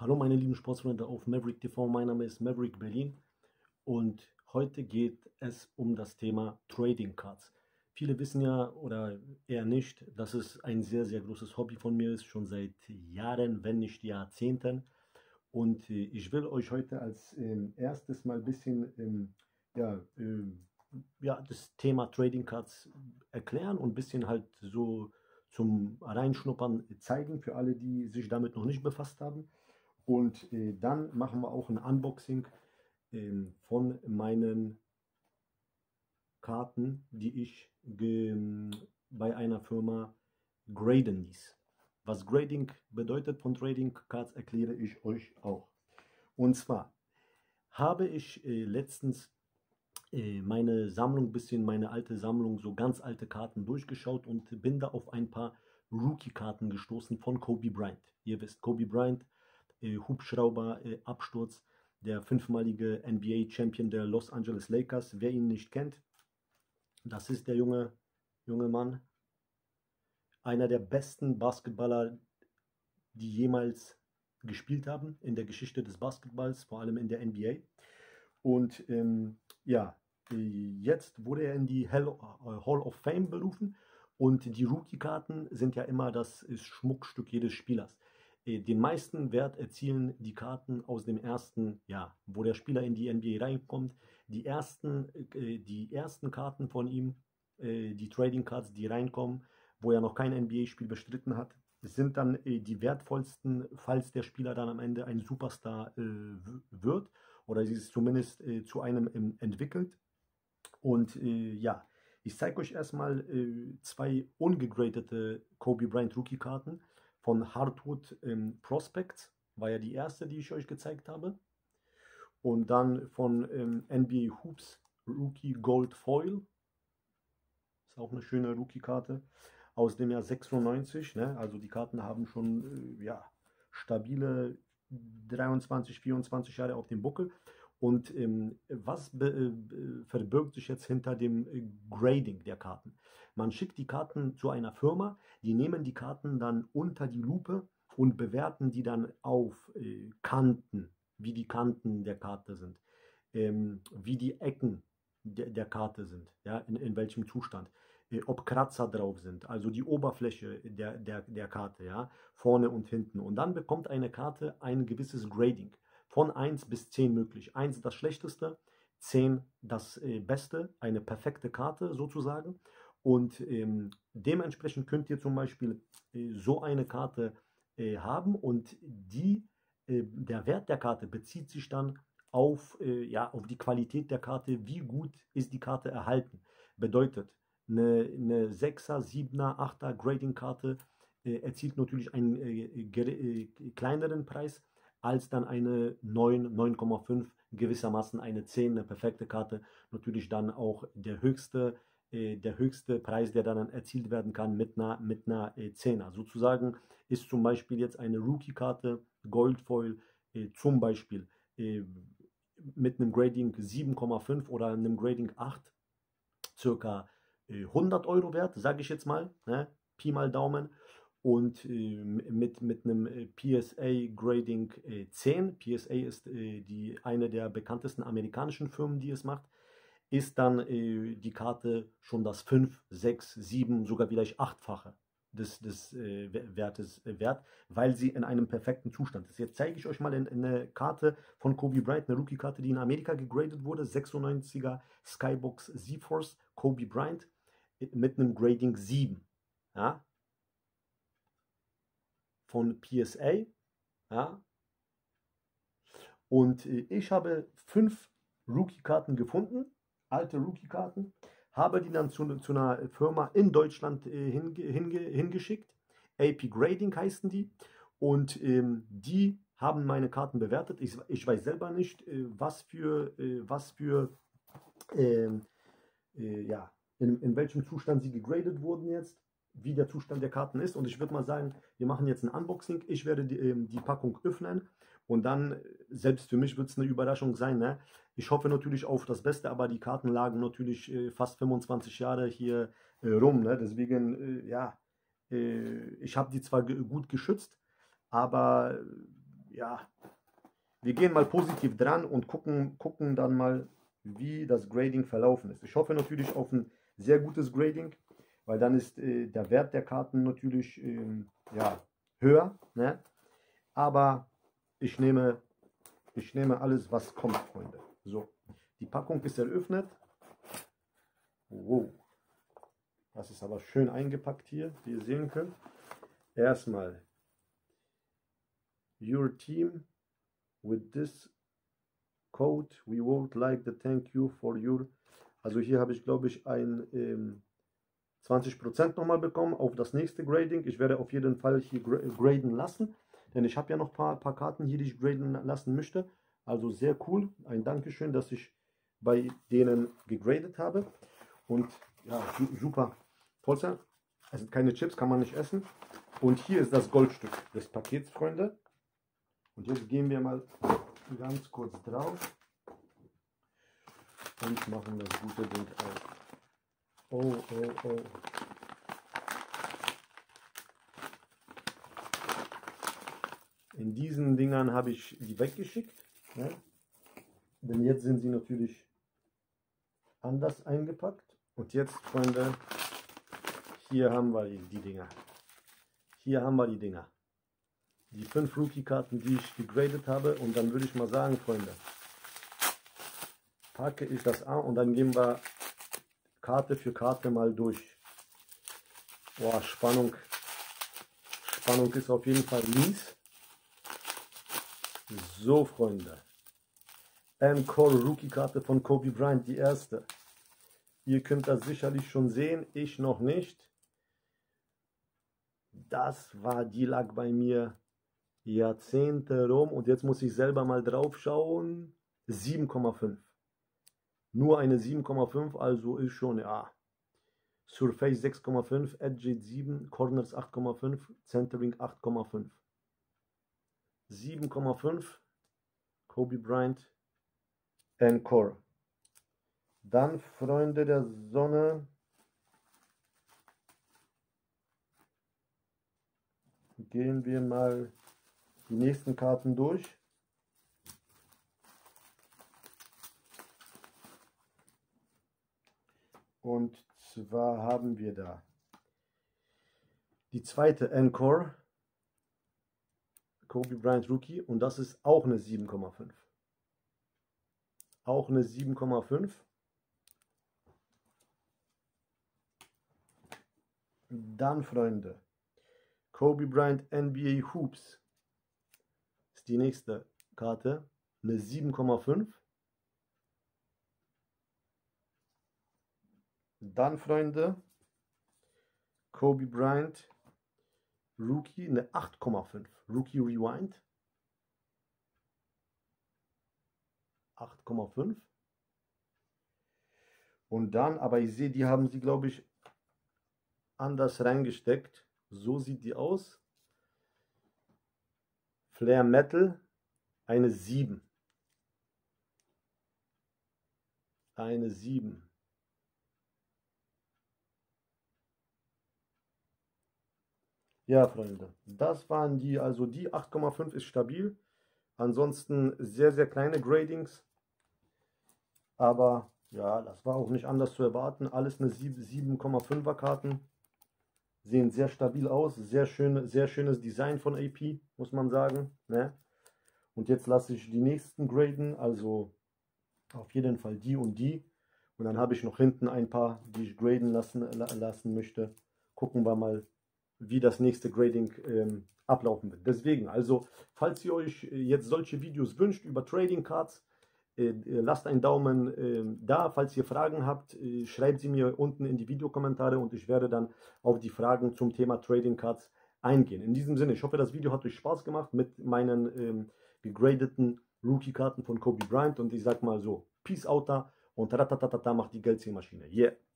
Hallo meine lieben Sportsfreunde auf Maverick TV, mein Name ist Maverick Berlin und heute geht es um das Thema Trading Cards. Viele wissen ja oder eher nicht, dass es ein sehr, sehr großes Hobby von mir ist, schon seit Jahren, wenn nicht Jahrzehnten. Und ich will euch heute als erstes mal ein bisschen ja, das Thema Trading Cards erklären und ein bisschen halt so zum Reinschnuppern zeigen für alle, die sich damit noch nicht befasst haben. Und dann machen wir auch ein Unboxing von meinen Karten, die ich bei einer Firma graden ließ. Was Grading bedeutet von Trading Cards, erkläre ich euch auch. Und zwar habe ich letztens meine Sammlung, bisschen meine alte Sammlung, so ganz alte Karten durchgeschaut und bin da auf ein paar Rookie-Karten gestoßen von Kobe Bryant. Ihr wisst, Kobe Bryant, Hubschrauber-Absturz, der fünfmalige NBA-Champion der Los Angeles Lakers. Wer ihn nicht kennt, das ist der junge Mann, einer der besten Basketballer, die jemals gespielt haben in der Geschichte des Basketballs, vor allem in der NBA. Und ja, jetzt wurde er in die Hall of Fame berufen und die Rookie-Karten sind ja immer das Schmuckstück jedes Spielers. Den meisten Wert erzielen die Karten aus dem ersten Jahr, wo der Spieler in die NBA reinkommt. Die ersten Karten von ihm, die Trading Cards, die reinkommen, wo er noch kein NBA-Spiel bestritten hat, sind dann die wertvollsten, falls der Spieler dann am Ende ein Superstar wird oder sie ist zumindest zu einem entwickelt. Und ja, ich zeige euch erstmal zwei ungegradete Kobe Bryant Rookie-Karten von Hardwood Prospects, war ja die erste, die ich euch gezeigt habe. Und dann von NBA Hoops Rookie Gold Foil, ist auch eine schöne Rookie-Karte aus dem Jahr 96. Ne? Also die Karten haben schon ja, stabile 23, 24 Jahre auf dem Buckel. Und was verbirgt sich jetzt hinter dem Grading der Karten? Man schickt die Karten zu einer Firma, die nehmen die Karten dann unter die Lupe und bewerten die dann auf Kanten, wie die Kanten der Karte sind, wie die Ecken der Karte sind, ja, in welchem Zustand, ob Kratzer drauf sind, also die Oberfläche der Karte, ja, vorne und hinten. Und dann bekommt eine Karte ein gewisses Grading. Von 1 bis 10 möglich. 1 das schlechteste, 10 das Beste, eine perfekte Karte sozusagen. Und dementsprechend könnt ihr zum Beispiel so eine Karte haben und der Wert der Karte bezieht sich dann ja, auf die Qualität der Karte, wie gut ist die Karte erhalten. Bedeutet, eine 6er, 7er, 8er Grading-Karte erzielt natürlich einen kleineren Preis als dann eine 9, 9,5, gewissermaßen eine 10, eine perfekte Karte. Natürlich dann auch der höchste Preis, der dann erzielt werden kann mit einer 10er. Sozusagen ist zum Beispiel jetzt eine Rookie-Karte Goldfoil zum Beispiel mit einem Grading 7,5 oder einem Grading 8 circa 100 Euro wert, sage ich jetzt mal, ne? Pi mal Daumen. Und mit einem PSA Grading 10, PSA ist eine der bekanntesten amerikanischen Firmen, die es macht, ist dann die Karte schon das 5, 6, 7, sogar vielleicht 8-fache des Wertes wert, weil sie in einem perfekten Zustand ist. Jetzt zeige ich euch mal eine Karte von Kobe Bryant, eine Rookie-Karte, die in Amerika gegradet wurde, 96er Skybox Z-Force Kobe Bryant mit einem Grading 7. Ja? Von PSA. Ja? Und ich habe 5 Rookie-Karten gefunden, alte Rookie-Karten, habe die dann zu einer Firma in Deutschland hingeschickt. AP Grading heißen die. Und die haben meine Karten bewertet. Ich weiß selber nicht, ja, in welchem Zustand sie gegradet wurden jetzt, wie der Zustand der Karten ist. Und ich würde mal sagen, wir machen jetzt ein Unboxing. Ich werde die Packung öffnen und dann, selbst für mich wird es eine Überraschung sein. Ne? Ich hoffe natürlich auf das Beste, aber die Karten lagen natürlich fast 25 Jahre hier rum. Ne? Deswegen, ja, ich habe die zwar gut geschützt, aber ja, wir gehen mal positiv dran und gucken dann mal, wie das Grading verlaufen ist. Ich hoffe natürlich auf ein sehr gutes Grading, weil dann ist der Wert der Karten natürlich ja, höher. Ne? Aber ich nehme alles, was kommt, Freunde. So, die Packung ist eröffnet. Wow, das ist aber schön eingepackt hier, wie ihr sehen könnt. Erstmal, your team with this code, we would like to thank you for your... Also hier habe ich, glaube ich, ein 20% nochmal bekommen auf das nächste Grading. Ich werde auf jeden Fall hier graden lassen, denn ich habe ja noch ein paar Karten hier, die ich graden lassen möchte. Also sehr cool. Ein Dankeschön, dass ich bei denen gegradet habe. Und ja, super. Toll. Es sind keine Chips, kann man nicht essen. Und hier ist das Goldstück des Pakets, Freunde. Und jetzt gehen wir mal ganz kurz drauf und machen das gute Ding auf. Oh, oh, oh. In diesen Dingern habe ich die weggeschickt, ne? Denn jetzt sind sie natürlich anders eingepackt. Und jetzt, Freunde, hier haben wir die Dinger. Hier haben wir die Dinger. Die 5 Rookie-Karten, die ich gegradet habe. Und dann würde ich mal sagen, Freunde, packe ich das an und dann gehen wir Karte für Karte mal durch. Boah, Spannung. Spannung ist auf jeden Fall mies. So, Freunde. Encore Rookie-Karte von Kobe Bryant, die erste. Ihr könnt das sicherlich schon sehen, ich noch nicht. Die lag bei mir Jahrzehnte rum und jetzt muss ich selber mal drauf schauen. 7,5. Nur eine 7,5, also ist schon, ja. Surface 6,5, Edge 7, Corners 8,5, Centering 8,5. 7,5, Kobe Bryant, Encore. Dann, Freunde der Sonne, gehen wir mal die nächsten Karten durch. Und zwar haben wir da die zweite Encore, Kobe Bryant Rookie, und das ist auch eine 7,5. Auch eine 7,5. Dann, Freunde, Kobe Bryant NBA Hoops ist die nächste Karte, eine 7,5. Dann, Freunde, Kobe Bryant Rookie, eine 8,5. Rookie Rewind. 8,5. Und dann, aber ich sehe, die haben sie, glaube ich, anders reingesteckt. So sieht die aus. Flare Metal, eine 7. Eine 7. Ja, Freunde, das waren die, also die 8,5 ist stabil. Ansonsten sehr, sehr kleine Gradings. Aber ja, das war auch nicht anders zu erwarten. Alles eine 7,5er Karten. Sehen sehr stabil aus. Sehr schönes Design von AP, muss man sagen. Ne? Und jetzt lasse ich die nächsten graden. Also auf jeden Fall die und die. Und dann habe ich noch hinten ein paar, die ich graden lassen möchte. Gucken wir mal, wie das nächste Grading ablaufen wird. Deswegen, also, falls ihr euch jetzt solche Videos wünscht über Trading Cards, lasst einen Daumen da. Falls ihr Fragen habt, schreibt sie mir unten in die Videokommentare und ich werde dann auf die Fragen zum Thema Trading Cards eingehen. In diesem Sinne, ich hoffe, das Video hat euch Spaß gemacht mit meinen gegradeten Rookie-Karten von Kobe Bryant und ich sag mal so, Peace out da und ratatatata macht die Geldziehmaschine. Yeah!